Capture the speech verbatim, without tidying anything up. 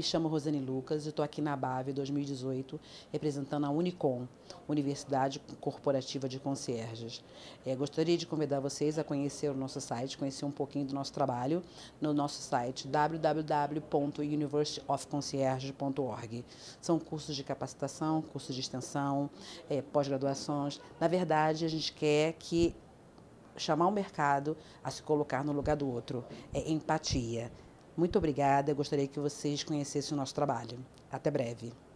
chamo Rosane Lucas e estou aqui na BAV dois mil e dezoito, representando a Unicom, Universidade Corporativa de Concierges. É, gostaria de convidar vocês a conhecer o nosso site, conhecer um pouquinho do nosso trabalho no nosso site w w w ponto university of concierge ponto org. São cursos de capacitação, cursos de extensão, é, pós-graduações. Na verdade, a gente quer que chamar o mercado a se colocar no lugar do outro. É empatia. Muito obrigada, eu gostaria que vocês conhecessem o nosso trabalho. Até breve.